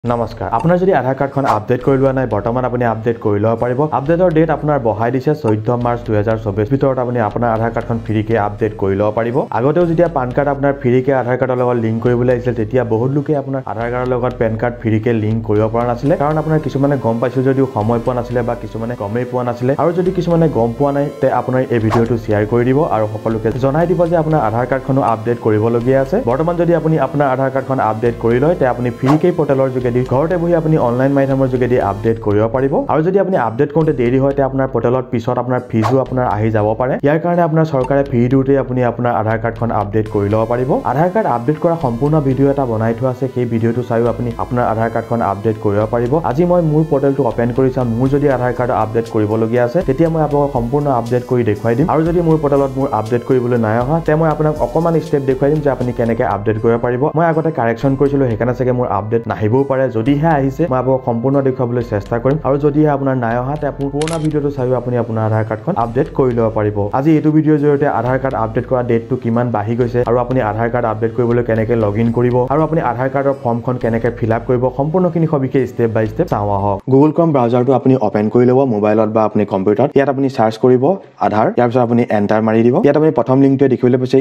নমস্কাৰ আপোনাৰ যদি আধাৰ কাৰ্ডখন আপডেট কৰি লোৱা নাই বৰ্তমান আপুনি আপডেট কৰি ল'ব পাৰিব আপডেটৰ ডেট আপোনাৰ বহাই দিছে 14 মাৰ্চ 2024 ভিতৰত আপুনি আপোনাৰ আধাৰ কাৰ্ডখন ফ্ৰীকে আপডেট কৰি ল'ব পাৰিব আগতেও যেতিয়া পান কাৰ্ড আপোনাৰ ফ্ৰীকে আধাৰ কাৰ্ডৰ লগত লিংক কৰিবলৈ আহিছিল তেতিয়া বহুত লোকে আপোনাৰ আধাৰ কাৰ্ডৰ লগত পেন কাৰ্ড ফ্ৰীকে লিংক কৰিব পৰা নাছিলে কাৰণ আপোনাৰ কিছুমানে গম পাইছিল যদিও সময় পোৱা নাছিলে বা কিছুমানে গমেই পোৱা নাছিলে আৰু যদি কিছুমানে গম পোৱা নাই তে আপোনাৰ এই ভিডিঅটো শ্বেয়াৰ কৰি দিব আৰু সকলোকে জনাই দিব যে আপোনাৰ আধাৰ কাৰ্ডখনো আপডেট কৰিবলগীয়া আছে বৰ্তমান যদি আপুনি আপোনাৰ আধাৰ কাৰ্ডখন আপডেট কৰি লয় তে আপুনি ফ্ৰীকে পৰ্টেলৰ যোগেদি ঘৰতে বহি আপুনি অনলাইন মাধ্যমৰ যোগেদি আপডেট কৰিব পাৰিব আৰু যদি আপুনি আপডেট কৰোঁতে দেৰি হয় তে আপোনাৰ পৰ্টেলত পিছত আপোনাৰ ফিজো আপোনাৰ আহি যাব পাৰে ইয়াৰ কাৰণে আপোনাৰ চৰকাৰে ফ্ৰী দিওঁতে আপুনি আপোনাৰ আধাৰ কাৰ্ডখন আপডেট কৰি ল'ব পাৰিব আধাৰ কাৰ্ড আপডেট কৰা সম্পূৰ্ণ ভিডিঅ' এটা বনাই থোৱা আছে সেই ভিডিঅ'টো চাইও আপুনি আপোনাৰ আধাৰ কাৰ্ডখন আপডেট কৰিব পাৰিব আজি মই মোৰ পৰ্টেলটো ওপেন কৰি চাম মোৰ যদি আধাৰ কাৰ্ড আপডেট কৰিবলগীয়া আছে তেতিয়া মই আপোনাক সম্পূৰ্ণ আপডেট কৰি দেখুৱাই দিম আৰু যদি মোৰ পৰ্টেলত মোৰ আপডেট কৰিবলৈ নাই অহা তে মই আপোনাক অকমান ষ্টেপ দেখুৱাই দিম যে আপুনি কেনেকৈ আপডেট কৰিব পাৰিব মই আগতে কাৰেকচন কৰিছিলো সেইকাৰণে চাগে মোৰ আপডেট নাহিবও পাৰে যদিহে আহিছে মই আপোনাক সম্পূৰ্ণ দেখুৱাবলৈ চেষ্টা কৰিম আৰু যদিহে আপোনাৰ নাই অহা তে আপুনি পুৰণা ভিডিঅ'টো চাইও আপুনি আপোনাৰ আধাৰ কাৰ্ডখন আপডেট কৰি ল'ব পাৰিব আজি এইটো ভিডিঅ'ৰ জৰিয়তে আধাৰ কাৰ্ড আপডেট কৰা ডেটটো কিমান বাঢ়ি গৈছে আৰু আপুনি আধাৰ কাৰ্ড আপডেট কৰিবলৈ কেনেকৈ লগইন কৰিব আৰু আপুনি আধাৰ কাৰ্ডৰ ফৰ্মখন কেনেকৈ ফিল আপ কৰিব সম্পূৰ্ণখিনি সবিশেষ ষ্টেপ বাই ষ্টেপ চাওঁ আহক গুগল ক্ৰম ব্ৰাউজাৰটো আপুনি ওপেন কৰি ল'ব মোবাইলত বা আপুনি কম্পিউটাৰত ইয়াত আপুনি সাৰ্চ কৰিব আধাৰ ইয়াৰ পিছত আপুনি এন্টাৰ মাৰি দিব ইয়াত আপুনি প্ৰথম লিংকটো দেখিবলৈ পাইছে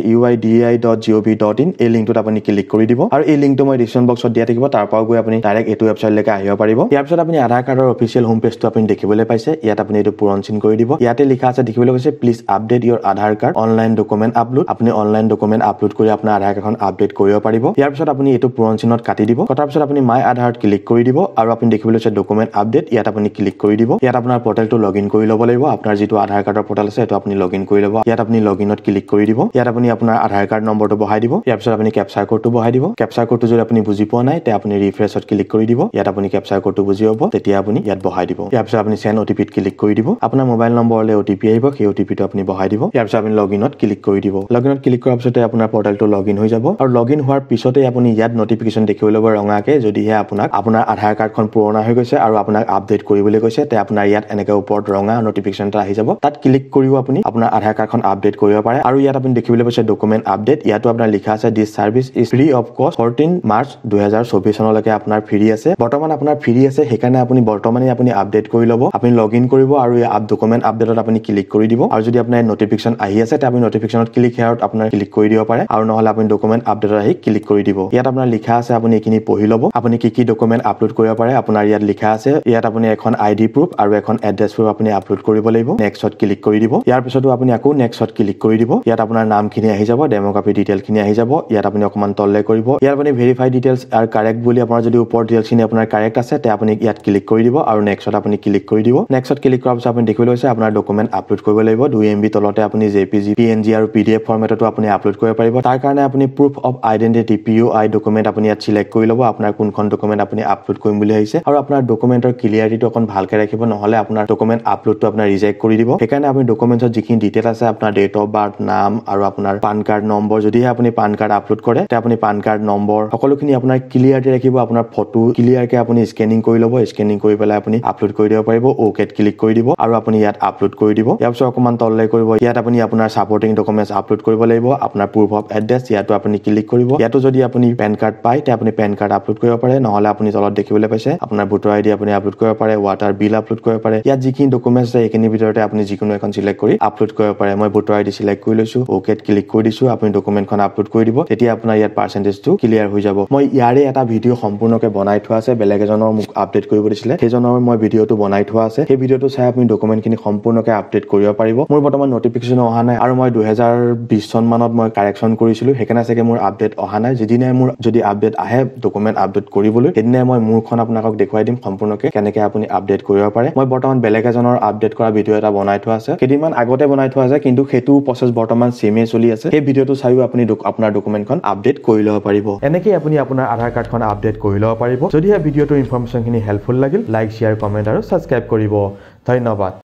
uidi.gov.in এই লিংকটোত আপুনি ক্লিক কৰি দিব আৰু এই লিংকটো মই ডিসক্ৰিপচন বক্সত দিয়া থাকিব তাৰ পৰা গৈ আপুনি ডাইৰেক্ট এইটো ৱেবছাইটলৈকে আহিব পাৰিব ইয়াৰ পিছত আপুনি আধাৰ কাৰ্ডৰ অফিচিয়েল হোম পেজটো আপুনি দেখিবলৈ পাইছে ইয়াত আপুনি এইটো পূৰণ চিন কৰি দিব ইয়াতে লিখা আছে দেখিবলৈ পাইছে please update your Aadhaar card online document upload আপুনি অনলাইন ডকুমেন্ট আপলোড কৰি আপোনাৰ আধাৰ কাৰ্ডখন আপডেট কৰিব পাৰিব ইয়াৰ পিছত আপুনি এইটো পূৰণ চিনত কাটি দিব কটাৰ পিছত আপুনি মাই আধাৰত ক্লিক কৰি দিব আৰু আপুনি দেখিবলৈ পাইছে ডকুমেন্ট আপডেট ইয়াত আপুনি ক্লিক কৰি দিব ইয়াত আপোনাৰ পৰ্টেলটো লগইন কৰি ল'ব লাগিব আপোনাৰ যিটো আধাৰ কাৰ্ডৰ পৰ্টেল আছে সেইটো আপুনি লগইন কৰি ল'ব ইয়াত আপুনি লগইনত ক্লিক কৰি দিব ইয়াত আপুনি আপোনাৰ আধাৰ কাৰ্ড নম্বৰটো বহাই দিব ইয়াৰ পিছত আপুনি কেপচাৰ কোডটো বহাই দিব কেপচাৰ কোডটো যদি আপুনি বুজি পোৱা নাই তে আপুনি ৰিফ্ৰেছত ক্লিক কৰি দিব ইয়াত আপুনি কেপচাৰ কোডটো বুজি পাব তেতিয়া আপুনি ইয়াত বহাই দিব ইয়াৰ পিছত আপুনি সেন্ড ওটিপিত ক্লিক কৰি দিব আপোনাৰ মোবাইল নম্বৰলৈ ওটিপি আহিব সেই ওটিপিটো আপুনি বহাই দিব ইয়াৰ পিছত আপুনি লগইনত ক্লিক কৰি দিব লগইনত ক্লিক কৰাৰ পিছতে আপোনাৰ পৰ্টেলটো লগইন হৈ যাব আৰু লগইন হোৱাৰ পিছতে আপুনি ইয়াত নটিফিকেশন দেখিবলৈ পাব ৰঙাকে যদিহে আপোনাৰ আধাৰ কাৰ্ডখন পুৰণা হৈ গৈছে আৰু আপোনাক আপডেট কৰিবলৈ কৈছে তে আপোনাৰ ইয়াত এনেকৈ ওপৰত ৰঙা নটিফিকেশন এটা আহি যাব তাত ক্লিক কৰিও আপুনি আপোনাৰ আধাৰ কাৰ্ডখন আপডেট কৰিব পাৰে আৰু ইয়াত আপুনি দেখিবলৈ পাইছে ডকুমেন্ট আপডেট ইয়াতো আপোনাৰ লিখা আছে this service is free of cost 14 March 2024 চনলৈকে আপোনাৰ ফ্ৰী আছে বৰ্তমান আপোনাৰ ফ্ৰী আছে সেইকাৰণে আপুনি বৰ্তমানে আপুনি আপডেট কৰি ল'ব আপুনি লগইন কৰিব আৰু এই ডকুমেন্ট আপডেটত আপুনি ক্লিক কৰি দিব আৰু যদি আপোনাৰ নটিফিকেশন আহি আছে তে আপুনি নটিফিকেশনত ক্লিক হেয়াৰত আপোনাৰ ক্লিক কৰি দিব পাৰে আৰু নহলে আপুনি ডকুমেন্ট আপডেটত আহি ক্লিক কৰি দিব ইয়াত আপোনাৰ লিখা আছে আপুনি এইখিনি পঢ়ি ল'ব আপুনি কি ডকুমেন্ট আপলোড কৰিব পাৰে আপোনাৰ ইয়াত লিখা আছে ইয়াত আপুনি এখন আইডি প্ৰুফ আৰু এখন এড্ৰেছ প্ৰুফ আপুনি আপলোড কৰিব লাগিব নেক্সটত ক্লিক কৰি দিব ইয়াৰ পিছতো আপুনি আকৌ নেক্সটত ক্লিক কৰি দিব ইয়াত আপোনাৰ নামখিনি আহি যাব ডেমোগ্ৰাফি ডিটেইলখিনি আহি যাব ইয়াত আপুনি অকমান তললে কৰিব ইয়াত আপুনি ভেৰিফাই ডিটেইলছ আৰু কাৰেক্ট বুলি আপোনাৰ যদি ওপৰ ডিটেইলছখিনি আপোনাৰ কাৰেক্ট আছে তে আপুনি ইয়াত ক্লিক কৰি দিব আৰু নেক্সটত আপুনি ক্লিক কৰি দিব নেক্সটত ক্লিক কৰাৰ পিছত আপুনি দেখিবলৈ পাইছে আপোনাৰ ডকুমেন্ট আপলোড কৰিব লাগিব 2 MB তলতে আপুনি JPG PNG আৰু PDF ফৰমেটতো আপুনি আপলোড কৰিব পাৰিব তাৰ কাৰণে আপুনি proof of identity POI document আপুনি ইয়াত সিলেক্ট কৰি ল'ব আপোনাৰ কোনখন ডকুমেন্ট আপুনি আপলোড কৰিম বুলি আহিছে আৰু আপোনাৰ ডকুমেন্টৰ ক্লিয়াৰিটিটো অকন ভালকৈ ৰাখিব নহলে আপোনাৰ ডকুমেন্ট আপলোডটো আপোনাৰ ৰিজেক্ট কৰি দিব সেইকাৰণে আপুনি ডকুমেন্টৰ যিখিনি ডিটেইল আছে আপোনাৰ ডেট অফ বাৰ্থ নাম আৰু আপোনাৰ পান কাৰ্ড নম্বৰ যদিহে আপুনি পান কাৰ্ড আপলোড কৰে তে আপুনি পান কাৰ্ড নম্বৰ সকলোখিনি আপোনাৰ ক্লিয়াৰলি ৰাখিব আপোনাৰ ফটো ক্লিয়াৰকৈ আপুনি স্কেনিং কৰি ল'ব স্কেনিং কৰি পেলাই আপুনি আপলোড কৰি দিব পাৰিব ওকেত ক্লিক কৰি দিব আৰু আপুনি ইয়াত আপলোড কৰি দিব ইয়াৰ পিছত অকমান তললৈ কৰিব ইয়াত আপুনি আপোনাৰ সাপোৰ্টিং ডকুমেন্টছ আপলোড কৰিব লাগিব আপোনাৰ প্ৰুফ অফ এড্ৰেছ ইয়াতো আপুনি ক্লিক কৰিব ইয়াতো যদি আপুনি পেন কাৰ্ড পায় তে আপুনি পেন কাৰ্ড আপলোড কৰিব পাৰে নহলে আপুনি তলত দেখিবলৈ পাইছে আপোনাৰ ভোটাৰ আইডি আপুনি আপলোড কৰিব পাৰে ৱাটাৰ বিল আপলোড কৰিব পাৰে ইয়াত যিখিনি ডকুমেন্টছ আছে এইখিনি ভিতৰতে আপুনি যিকোনো এখন সিলেক্ট কৰি আপলোড কৰিব পাৰে মই ভোটাৰ আইডি সিলেক্ট কৰি লৈছো ওকেত ক্লিক কৰি দিছো আপুনি ডকুমেন্টখন আপলোড কৰি দিব তেতিয়া আপোনাৰ ইয়াত পাৰ্চেন্টেজটো ক্লিয়াৰ হৈ যাব মই ইয়াৰে এটা ভিডিঅ' সম্পূৰ্ণকৈ বনাই থোৱা আছে বেলেগ এজনৰ মোক আপডেট কৰিব দিছিলে সেইজনৰ মই ভিডিঅ'টো বনাই থোৱা আছে সেই ভিডিঅ'টো চাই আপুনি ডকুমেন্টখিনি সম্পূৰ্ণকৈ আপডেট কৰিব পাৰিব মোৰ বৰ্তমান নটিফিকেশন অহা নাই আৰু মই 2020 চন মানত মই কাৰেকচন কৰিছিলো সেইকাৰণে চাগে মোৰ আপডেট অহা নাই যেদিনাই মোৰ যদি আপডেট আহে ডকুমেন্ট আপডেট কৰিবলৈ সেইদিনাই মই মোৰখন আপোনাক দেখুৱাই দিম সম্পূৰ্ণকৈ কেনেকৈ আপুনি আপডেট কৰিব পাৰে মই বৰ্তমান বেলেগ এজনৰ আপডেট কৰা ভিডিঅ' এটা বনাই থোৱা আছে কেইদিনমান আগতে বনাই থোৱা আছে কিন্তু সেইটো প্ৰচেছ বৰ্তমান সেমে চলি আছে সেই ভিডিঅ'টো চাইও আপুনি আপোনাৰ ডকুমেন্টখন আপডেট কৰি ল'ব পাৰিব এনেকৈ আপুনি আপোনাৰ আধাৰ কাৰ্ডখন আপডেট কৰি ল'ব পাৰিব যদিহে ভিডিঅ'টোৰ ইনফৰমেশ্যনখিনি হেল্পফুল লাগিল লাইক শ্বেয়াৰ কমেণ্ট আৰু ছাবস্ক্ৰাইব কৰিব ধন্যবাদ